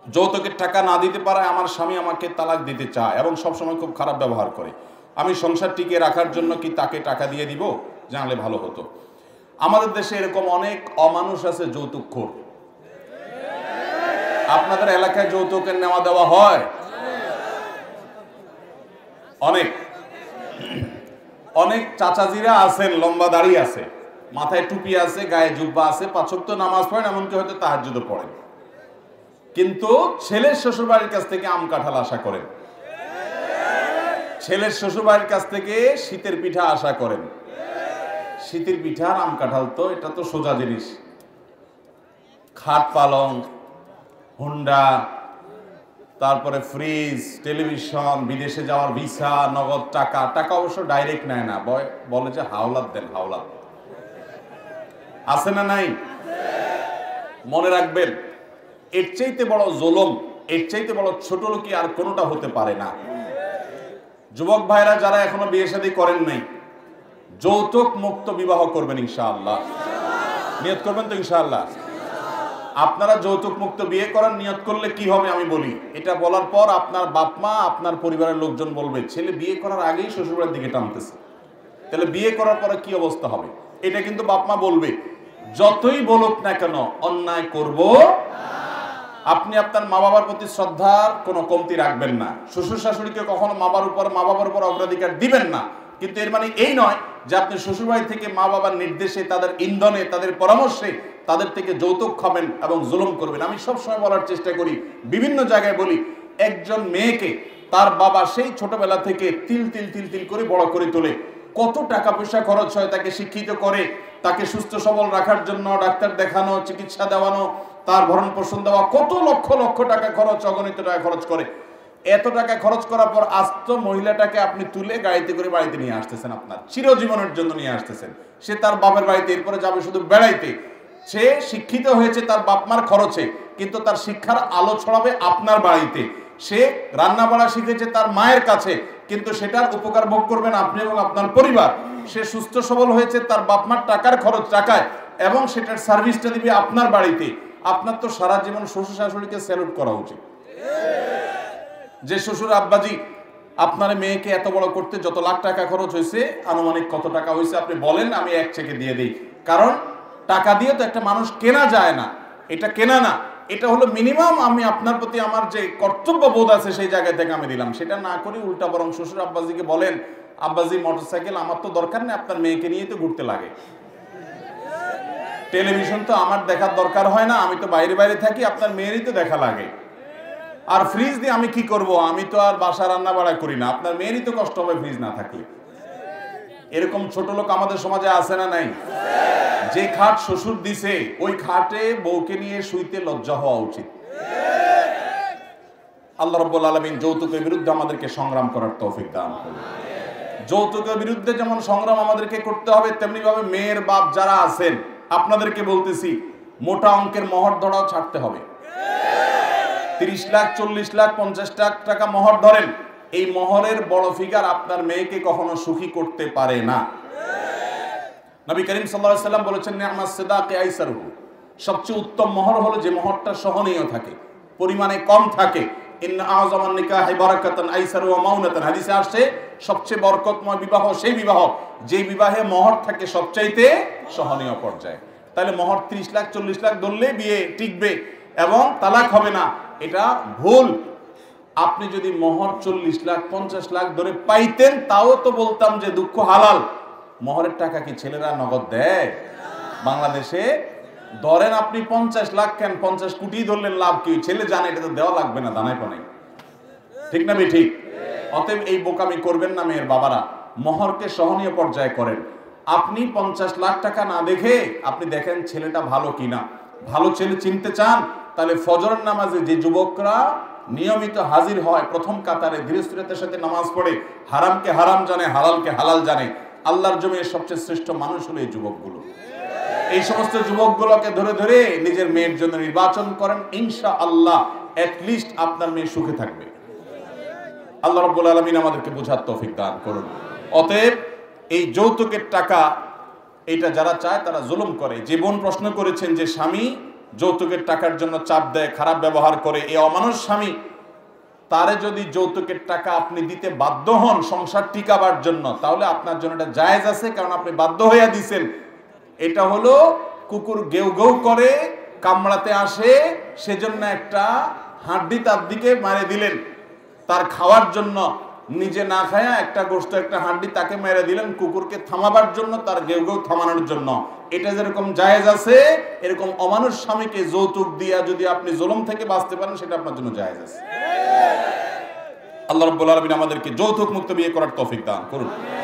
যৌতুকের টাকা না দিতে পারায় আমার স্বামী আমাকে তালাক দিতে চায় এবং সবসময় খুব খারাপ ব্যবহার করে। আমি সংসার টিকিয়ে রাখার জন্য কি তাকে টাকা দিয়ে দিব? জানলে ভালো হতো। আমাদের দেশে এরকম অনেক অমানুষ আছে যৌতুকখোর। আপনাদের এলাকায় যৌতুকের নেওয়া দেওয়া হয়? অনেক অনেক চাচাজিরা আছেন, লম্বা দাড়ি আছে, মাথায় টুপি আছে, গায়ে জুব্বা আছে, 5 ওয়াক্ত নামাজ পড়েন, এমনকি হয়তো তাহাজ্জুদও পড়েন, কিন্তু ছেলের শ্বশুর বাড়ির কাছ থেকে আম কাঁঠাল আশা করেন, ছেলের শ্বশুর বাড়ির কাছ থেকে শীতের পিঠা আশা করেন। শীতের পিঠা আর আম কাঁঠাল তো এটা তো সোজা জিনিস। খাট পালং, হুন্ডা, তারপরে ফ্রিজ, টেলিভিশন, বিদেশে যাওয়ার ভিসা, নগদ টাকা। টাকা অবশ্য ডাইরেক্ট নেয় না, বলে যে হাওলাত দেন, হাওলাত। আছে না নাই? মনে রাখবেন, এর চাইতে বড় জুলুম, এর চাইতে বড় ছোট লোকই আর কোনোটা হতে পারে না। যুবক ভাইরা যারা এখনো বিয়ে শাদী করেন নাই, যৌতুক মুক্ত বিবাহ করবেন ইনশাআল্লাহ। নিয়ত করবেন তো ইনশাআল্লাহ? আপনারা যৌতুক মুক্ত বিয়ে করার নিয়ত করলে কি হবে আমি বলি। এটা বলার পর আপনার বাপ মা, আপনার পরিবারের লোকজন বলবে ছেলে বিয়ে করার আগেই শ্বশুরবাড়ির দিকে টানতেছে, তাহলে বিয়ে করার পরে কি অবস্থা হবে। এটা কিন্তু বাপ মা বলবে। যতই বলুক না কেন, অন্যায় করব। আপনি আপনার মা বাবার প্রতি শ্রদ্ধার কোনো কমতি রাখবেন না। শ্বশুর শাশুড়িকে কখনো মা বাবার উপর অগ্রাধিকার দিবেন না, কিন্তু এর মানে এই নয় যে আপনি শ্বশুরবাড়ি থেকে মা বাবার নির্দেশে, তাদের ইন্ধনে, তাদের পরামর্শে তাদের থেকে যৌতুক খাবেন এবং জুলুম করবেন। আমি সবসময় বলার চেষ্টা করি, বিভিন্ন জায়গায় বলি, একজন মেয়েকে তার বাবা সেই ছোটবেলা থেকে তিল তিল তিল তিল করে বড় করে তোলে। কত টাকা পয়সা খরচ হয় তাকে শিক্ষিত করে, তাকে সুস্থ সবল রাখার জন্য ডাক্তার দেখানো, চিকিৎসা দেওয়ানো, তার ভরণ পোষণ দেওয়া, কত লক্ষ লক্ষ টাকা খরচ, অগণিত টাকা খরচ করে। এত টাকা খরচ করার পর আস্ত মহিলাটাকে আপনি তুলে গাড়িতে করে বাড়িতে নিয়ে আসতেছেন, আপনার চিরজীবনের জন্য নিয়ে আসতেছেন। সে তার বাপের বাড়িতে এরপরে যাবে শুধু বেড়াইতে। সে শিক্ষিত হয়েছে তার বাপ মার খরচে, কিন্তু তার শিক্ষার আলো ছড়াবে আপনার বাড়িতে। সে রান্না বাড়া শিখেছে তার মায়ের কাছে, কিন্তু সেটার উপকার ভোগ করবেন আপনি এবং আপনার পরিবার। সে সুস্থ সবল হয়েছে তার বাপ মার টাকার খরচ টাকায়, এবং সেটার সার্ভিসটা দিবে আপনার বাড়িতে। আপনার তো সারা জীবন শ্বশুর শাশুড়িকে স্যালুট করা উচিত। যে শ্বশুর আব্বাজি আপনার মেয়েকে এত বড় করতে যত লাখ টাকা খরচ হয়েছে, আনুমানিক কত টাকা হয়েছে আপনি বলেন, আমি এক চেকে দিয়ে দিই। কারণ টাকা দিয়ে তো একটা মানুষ কেনা যায় না, এটা কেনা না, এটা হলো মিনিমাম আমি আপনার প্রতি আমার যে কর্তব্য বোধ আছে সেই জায়গা থেকে আমি দিলাম। সেটা না করি উল্টা বরং শ্বশুর আব্বাজিকে বলেন, আব্বাজি মোটরসাইকেল আমার তো দরকার নেই, আপনার মেয়েকে নিয়ে তো ঘুরতে লাগে। টেলিভিশন তো আমার দেখার দরকার হয় না, আমি তো বাইরে বাইরে থাকি, আপনার মেয়েরই তো দেখা লাগে। আর ফ্রিজ দিয়ে আমি কি করব, আমি তো আর বাসা রান্না বাড়া করি না, আপনার মেয়েরই তো কষ্ট হবে ফ্রিজ না থাকলে। এরকম ছোট লোক আমাদের সমাজে আছে না নাই? যে খাট শ্বশুর দিছে ওই খাটে বউকে নিয়ে শুইতে লজ্জা হওয়া উচিত। আল্লাহ রাব্বুল আলামিন যৌতুকের বিরুদ্ধে আমাদেরকে সংগ্রাম করার তৌফিক দান করুন। যৌতুকের বিরুদ্ধে যেমন সংগ্রাম আমাদেরকে করতে হবে, তেমনি ভাবে মেয়ের বাপ যারা আছেন আপনাদেরকে বলতেছি, মোটা অঙ্কের মহর ধরাও ছাড়তে হবে। 30 লাখ, 40 লাখ, 50 লাখ টাকা মহর ধরেন, এই মহরের বড় ফিগার আপনার মেয়েকে কখনো সুখী করতে পারে না। নবী করিম সাল্লাল্লাহু আলাইহি সাল্লাম বলেছেন, নি'মাস সিদাকে আইসারহু, সবচেয়ে উত্তম মহর হলো যে মহরটা সহনীয় থাকে, পরিমাণে কম থাকে। ইন্না আযমান নিকাহি বারাকাতান আইসারু ওয়া মাউনাতান, হাদিসে আসছে সবচেয়ে বরকতময় বিবাহ সেই বিবাহ যে বিবাহে মহর থাকে সবচাইতে সহনীয় পর্যায়ে। তাহলে মহর 30 লাখ 40 লাখ ধরলে বিয়ে টিকবে এবং তালাক হবে না, এটা ভুল। আপনি যদি মহর 40 লাখ 50 লাখ ধরে পাইতেন, তাও তো বলতাম যে দুঃখ হালাল। মহরের টাকা কি ছেলেরা নগদ দেয় বাংলাদেশে? ধরেন আপনি 50 লাখ, কেন 50 কোটি ধরলেন, লাভ কি? ছেলে জানে এটা তো দেওয়া লাগবে না দানায় পানায়, ঠিক না বে ঠিক? অতএব এই বোকামি করবেন না মেয়ের বাবারা, মহরকে সহনীয় পর্যায়ে করেন। আপনি 50 লাখ টাকা না দেখে আপনি দেখেন ছেলেটা ভালো কিনা। ভালো ছেলে চিনতে চান, তাহলে ফজরের নামাজে যে যুবকরা নিয়মিত হাজির হয়, প্রথম কাতারে ধীরস্থিরতার সাথে নামাজ পড়ে, হারামকে হারাম জানে, হালালকে হালাল জানে, আল্লাহর জমির সবচেয়ে শ্রেষ্ঠ মানুষ হলো এই যুবকগুলো। এই সমস্ত যুবকগুলোকে ধরে ধরে নিজের মেয়ের জন্য নির্বাচন করেন, ইনশাআল্লাহ অ্যাটলিস্ট আপনার মেয়ে সুখে থাকবে। আল্লাহ রাব্বুল আলামিন আমাদেরকে বোঝার তৌফিক দান করুন। অতএব এই যৌতুকের টাকা এটা যারা চায় তারা জুলুম করে। যে বোন প্রশ্ন করেছেন যে স্বামী যৌতুকের টাকার জন্য চাপ দেয়, খারাপ ব্যবহার করে, এই অমানুষ স্বামী তারে যদি যৌতুকের টাকা আপনি দিতে বাধ্য হন সংসার টিকাবার জন্য, তাহলে আপনার জন্য এটা জায়েজ আছে, কারণ আপনি বাধ্য হইয়া দিছেন। এটা হলো কুকুর গেউ গেউ করে কামড়াতে আসে, সেজন্য একটা হাড্ডি তার দিকে মারে দিলেন তার খাওয়ার জন্য, নিজে না খায়া একটা গোশত একটা হাড্ডি তাকে মেরে দিলেন কুকুরকে থামাবার জন্য, তার গেউ গেউ থামানোর জন্য। এটা যেরকম জায়েজ আছে, এরকম অমানুষ স্বামীকে যৌতুক দিয়া যদি আপনি জুলুম থেকে বাঁচতে পারেন, সেটা আপনার জন্য জায়েজ আছে। আল্লাহ রাব্বুল আলামিন আমাদেরকে যৌতুক মুক্ত বিয়ে করার তৌফিক দান করুন।